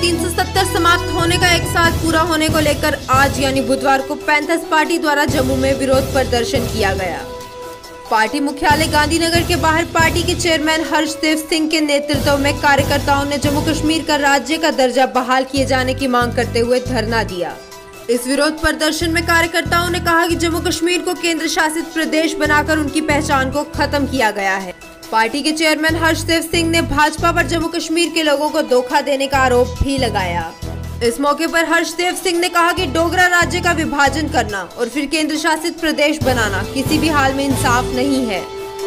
370 समाप्त होने का 1 साल पूरा होने को लेकर आज यानी बुधवार को पैंथर्स पार्टी द्वारा जम्मू में विरोध प्रदर्शन किया गया। पार्टी मुख्यालय गांधीनगर के बाहर पार्टी के चेयरमैन हर्षदेव सिंह के नेतृत्व में कार्यकर्ताओं ने जम्मू कश्मीर का राज्य का दर्जा बहाल किए जाने की मांग करते हुए धरना दिया। इस विरोध प्रदर्शन में कार्यकर्ताओं ने कहा कि जम्मू कश्मीर को केंद्र शासित प्रदेश बनाकर उनकी पहचान को खत्म किया गया है। पार्टी के चेयरमैन हर्षदेव सिंह ने भाजपा पर जम्मू कश्मीर के लोगों को धोखा देने का आरोप भी लगाया। इस मौके पर हर्षदेव सिंह ने कहा कि डोगरा राज्य का विभाजन करना और फिर केंद्र शासित प्रदेश बनाना किसी भी हाल में इंसाफ नहीं है।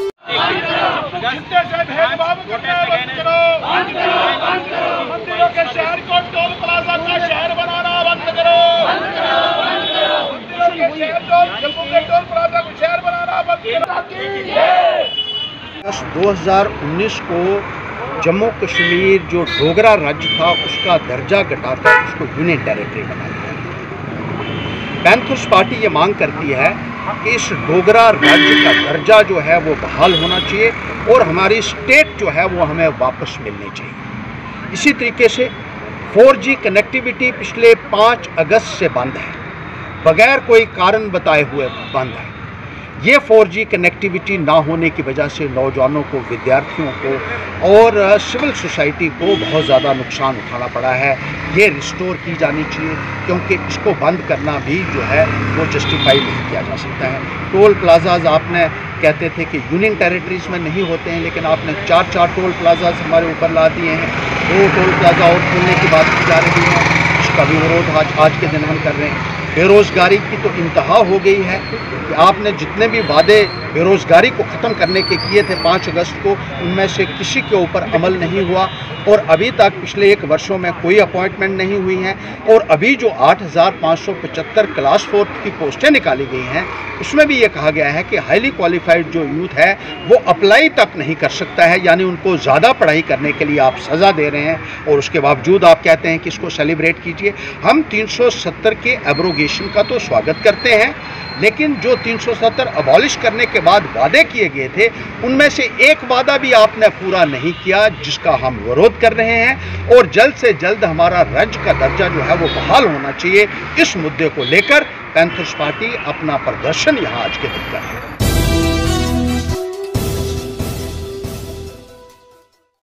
अगस्त 2019 को जम्मू कश्मीर जो डोगरा राज्य था उसका दर्जा घटाकर उसको यूनियन टेरिटरी बना दिया। पैंथर्स पार्टी ये मांग करती है कि इस डोगरा राज्य का दर्जा जो है वो बहाल होना चाहिए और हमारी स्टेट जो है वो हमें वापस मिलनी चाहिए। इसी तरीके से 4G कनेक्टिविटी पिछले 5 अगस्त से बंद है, बगैर कोई कारण बताए हुए बंद है। ये 4G कनेक्टिविटी ना होने की वजह से नौजवानों को, विद्यार्थियों को और सिविल सोसाइटी को बहुत ज़्यादा नुकसान उठाना पड़ा है। ये रिस्टोर की जानी चाहिए क्योंकि इसको बंद करना भी जो है वो जस्टिफाई नहीं किया जा सकता है। टोल प्लाजाज आपने कहते थे कि यूनियन टेरिटरीज में नहीं होते हैं, लेकिन आपने 4 टोल प्लाजाज हमारे ऊपर ला दिए हैं। 2 टोल प्लाजा और खोलने की बात की जा रही है, इसका भी विरोध आज के दिन हम कर रहे हैं। बेरोज़गारी की तो इंतहा हो गई है कि आपने जितने भी वादे बेरोज़गारी को ख़त्म करने के किए थे 5 अगस्त को, उनमें से किसी के ऊपर अमल नहीं हुआ और अभी तक पिछले 1 वर्षों में कोई अपॉइंटमेंट नहीं हुई हैं। और अभी जो 8,575 क्लास 4 की पोस्टें निकाली गई हैं उसमें भी ये कहा गया है कि हाईली क्वालिफाइड जो यूथ है वो अप्लाई तक नहीं कर सकता है, यानी उनको ज़्यादा पढ़ाई करने के लिए आप सज़ा दे रहे हैं और उसके बावजूद आप कहते हैं कि इसको सेलिब्रेट कीजिए। हम 370 के एब्रोगेशन का तो स्वागत करते हैं, लेकिन जो 370 अबॉलिश करने के बाद वादे किए गए थे उनमें से एक वादा भी आपने पूरा नहीं किया, जिसका हम विरोध कर रहे हैं। और जल्द से जल्द हमारा राज्य का दर्जा जो है वो बहाल होना चाहिए। इस मुद्दे को लेकर पैंथर्स पार्टी अपना प्रदर्शन यहाँ आज के दिन कर रही है।